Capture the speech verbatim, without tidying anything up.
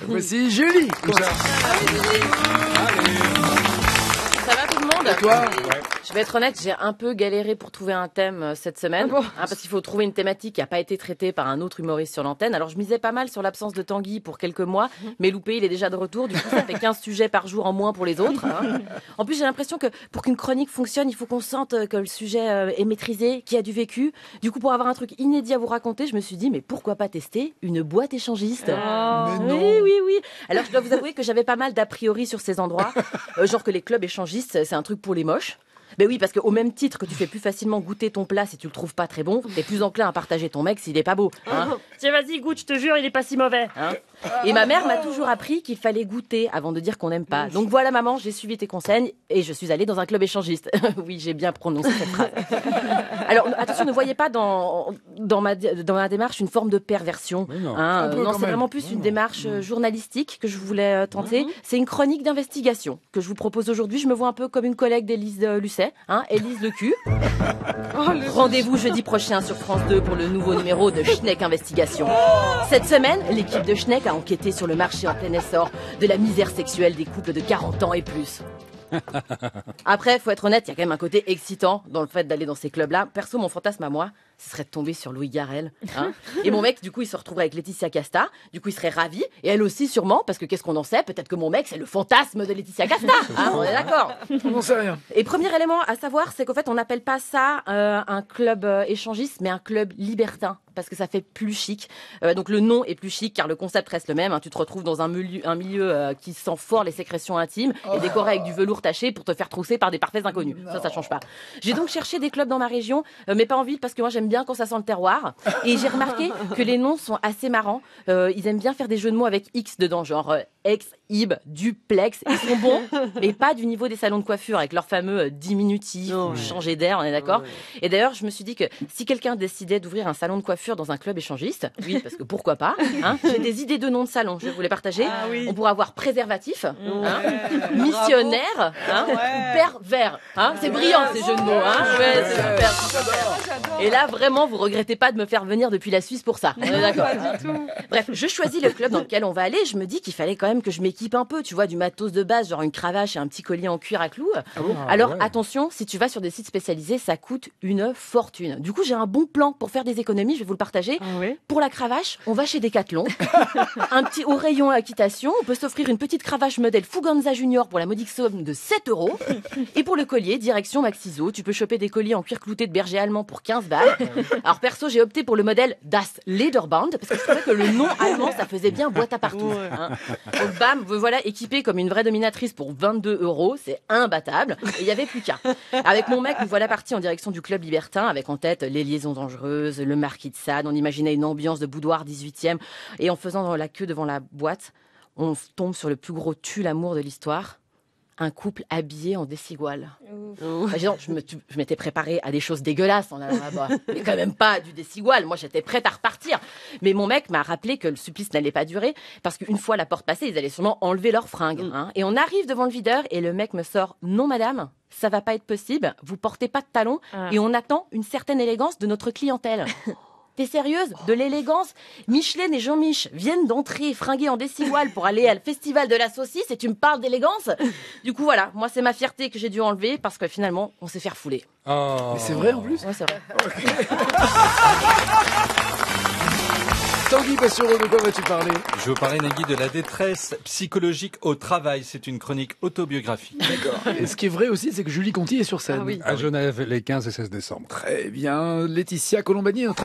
Voici Julie. Où ça? Ça va tout le monde? Et toi? Je vais être honnête, j'ai un peu galéré pour trouver un thème euh, cette semaine, Ah bon hein, parce qu'il faut trouver une thématique qui n'a pas été traitée par un autre humoriste sur l'antenne. Alors je misais pas mal sur l'absence de Tanguy pour quelques mois, mais Loupé il est déjà de retour, du coup ça fait quinze sujets par jour en moins pour les autres. Hein. En plus j'ai l'impression que pour qu'une chronique fonctionne, il faut qu'on sente que le sujet euh, est maîtrisé, qu'il y a du vécu. Du coup pour avoir un truc inédit à vous raconter, je me suis dit mais pourquoi pas tester une boîte échangiste? Ah. Mais non. Oui, oui, oui. Alors je dois vous avouer que j'avais pas mal d'a priori sur ces endroits, euh, genre que les clubs échangistes c'est un truc pour les moches. Ben oui, parce qu'au même titre que tu fais plus facilement goûter ton plat si tu le trouves pas très bon, t'es plus enclin à partager ton mec s'il est pas beau. Hein. Tiens, vas-y, goûte, je te jure, il est pas si mauvais. Hein. Et ma mère m'a toujours appris qu'il fallait goûter avant de dire qu'on n'aime pas. Donc voilà maman, j'ai suivi tes conseils et je suis allée dans un club échangiste. Oui, j'ai bien prononcé cette phrase. Alors attention, ne voyez pas dans, dans, ma, dans ma démarche une forme de perversion. non. Hein. Un peu, Non, quand c'est même. vraiment plus une démarche euh, journalistique que je voulais euh, tenter. C'est une chronique d'investigation que je vous propose aujourd'hui. Je me vois un peu comme une collègue d'Élise euh, Lucet, hein, Élise le cul. Rendez-vous jeudi prochain sur France deux pour le nouveau numéro de Schneck Investigation. Cette semaine, l'équipe de Schneck a enquêté sur le marché en plein essor de la misère sexuelle des couples de quarante ans et plus. Après, faut être honnête, il y a quand même un côté excitant dans le fait d'aller dans ces clubs-là. Perso, mon fantasme à moi, ce serait de tomber sur Louis Garrel. Hein. Et mon mec, du coup, il se retrouverait avec Laetitia Casta. Du coup, il serait ravi. Et elle aussi, sûrement, parce que qu'est-ce qu'on en sait? Peut-être que mon mec, c'est le fantasme de Laetitia Casta. Hein, on est d'accord. On n'en sait rien. Et premier élément à savoir, c'est qu'en fait, on n'appelle pas ça euh, un club euh, échangiste, mais un club libertin, parce que ça fait plus chic. Euh, donc le nom est plus chic, car le concept reste le même. Hein. Tu te retrouves dans un milieu, un milieu euh, qui sent fort les sécrétions intimes et décoré avec du velours taché pour te faire trousser par des parfaits inconnus. Ça, ça change pas. J'ai donc cherché des clubs dans ma région, euh, mais pas en ville, parce que moi, j'aime bien quand ça sent le terroir. Et j'ai remarqué que les noms sont assez marrants. Euh, ils aiment bien faire des jeux de mots avec X dedans, genre euh, ex, ib, duplex. Ils sont bons, mais pas du niveau des salons de coiffure avec leur fameux euh, diminutif, ou changer d'air, on est d'accord. Et d'ailleurs, je me suis dit que si quelqu'un décidait d'ouvrir un salon de coiffure dans un club échangiste, oui, parce que pourquoi pas, hein, j'ai des idées de noms de salon, je vais vous les partager. Ah oui. On pourrait avoir préservatif, hein, missionnaire, hein, pervers. Hein, c'est brillant ces jeux de mots. Hein. Ouais, c'est super, super. Et là, vraiment, vous regrettez pas de me faire venir depuis la Suisse pour ça. On est d'accord. Bref, je choisis le club dans lequel on va aller. Je me dis qu'il fallait quand même que je m'équipe un peu, tu vois, du matos de base, genre une cravache et un petit collier en cuir à clous. Alors attention, si tu vas sur des sites spécialisés, ça coûte une fortune. Du coup, j'ai un bon plan pour faire des économies, je vais vous le partager. Ah oui. Pour la cravache, on va chez Decathlon. Un petit au rayon équitation, on peut s'offrir une petite cravache modèle Fuganza Junior pour la modique somme de sept euros. Et pour le collier, direction Maxiso, tu peux choper des colliers en cuir clouté de berger allemand pour quinze balles. Alors perso, j'ai opté pour le modèle Das Lederband parce que je trouvais que le nom allemand, ça faisait bien boîte à partout. Hein. Donc bam, me voilà équipée comme une vraie dominatrice pour vingt-deux euros, c'est imbattable. Et il y avait plus qu'à. Avec mon mec, nous voilà partis en direction du club libertin avec en tête les liaisons dangereuses, le Marquis de Sade. On imaginait une ambiance de boudoir dix-huitième. Et en faisant la queue devant la boîte, on tombe sur le plus gros tue-l'amour de l'histoire. Un couple habillé en desigual. Enfin, genre, je, me, je m'étais préparée à des choses dégueulasses en allant là-bas. Mais quand même pas du desigual. Moi, j'étais prête à repartir. Mais mon mec m'a rappelé que le supplice n'allait pas durer parce qu'une fois la porte passée, ils allaient sûrement enlever leurs fringues. Hein. Et on arrive devant le videur et le mec me sort « Non, madame, ça va pas être possible. Vous portez pas de talons Ah. et on attend une certaine élégance de notre clientèle. » T'es sérieuse? De l'élégance? Michelin et Jean-Mich viennent d'entrer fringués en desigual pour aller à le festival de la saucisse et tu me parles d'élégance? Du coup, voilà, moi, c'est ma fierté que j'ai dû enlever parce que finalement, on s'est fait refouler. Oh. Mais c'est vrai en plus. Ouais, c'est vrai. Tanguy Bastureau, de quoi vas-tu parler? Je veux parler, Nagui, de la détresse psychologique au travail. C'est une chronique autobiographique. D'accord. Et ce qui est vrai aussi, c'est que Julie Conti est sur scène. Ah oui. À Genève, les quinze et seize décembre. Très bien. Laetitia Colombani est en train